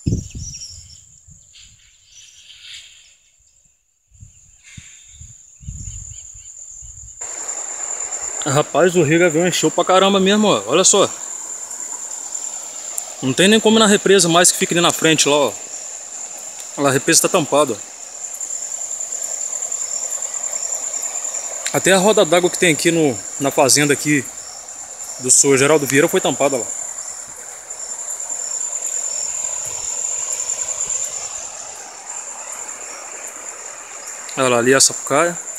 Rapaz, o rio Gavião encheu pra caramba mesmo, ó. Olha só. Não tem nem como ir na represa mais que fica ali na frente lá, ó. Olha lá, a represa tá tampada, ó. Até a roda d'água que tem aqui na fazenda aqui do senhor Geraldo Vieira foi tampada lá. Olha lá, ali é a Sapucaia.